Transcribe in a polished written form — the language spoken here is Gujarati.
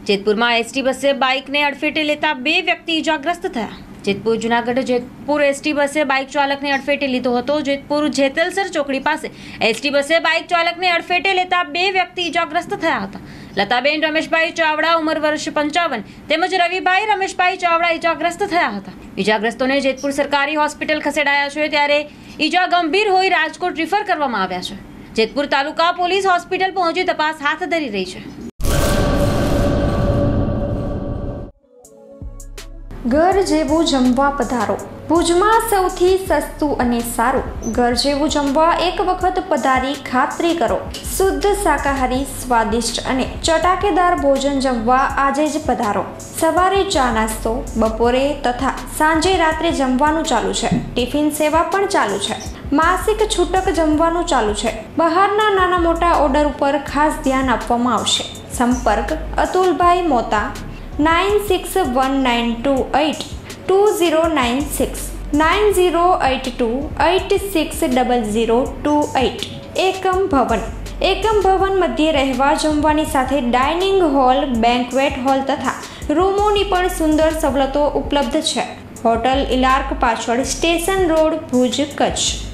જેતપુરમાં એસટી બસે બાઇકને અડફેટે લેતા બે વ્યક્તિ ઇજાગ્રસ્ત થયા। જેતપુર જૂનાગઢ જેતપુર એસટી બસે બાઇક ચાલકને અડફેટે લીધો હતો। જેતપુર જેતલસર ચોકડી પાસે એસટી બસે બાઇક ચાલકને અડફેટે લેતા બે વ્યક્તિ ઇજાગ્રસ્ત થયા હતા। લતાબેન રમેશભાઈ ચાવડા ઉંમર વર્ષ 55 તેમજ રવિભાઈ રમેશભાઈ ચાવડા ઇજાગ્રસ્ત થયા હતા। ઇજાગ્રસ્તોને જેતપુર સરકારી હોસ્પિટલ ખસેડાયા છે, ત્યારે ઇજા ગંભીર હોઈ રાજકોટ રિફર કરવામાં આવ્યા છે। જેતપુર તાલુકા પોલીસ હોસ્પિટલ પહોંચી તપાસ હાથ ધરી રહી છે। ઘર જેવું જમવા પધારો। ભુજમાં સૌથી સસ્તું અને સારું ઘર જેવું જમવા એક વખત પધારી ખાતરી કરો। શુદ્ધ શાકાહારી, સ્વાદિષ્ટ અને ચટાકેદાર ભોજન જમવા આજે જ પધારો। સવારે ચા નાસ્તો, બપોરે તથા સાંજે રાત્રે જમવાનું ચાલુ છે। ટિફિન સેવા પણ ચાલુ છે। માસિક છૂટક જમવાનું ચાલુ છે। બહારના નાના મોટા ઓર્ડર ઉપર ખાસ ધ્યાન આપવામાં આવશે। સંપર્ક અતુલભાઈ મોતા 9619282096 9082860028। એકમ ભવન મધ્યે રહેવા જમવાની સાથે ડાઇનિંગ હોલ, બેન્ક્વેટ હોલ તથા રૂમોની પણ સુંદર સવલતો ઉપલબ્ધ છે। હોટલ ઇલાર્ક પાછળ સ્ટેશન રોડ, ભુજ, કચ્છ।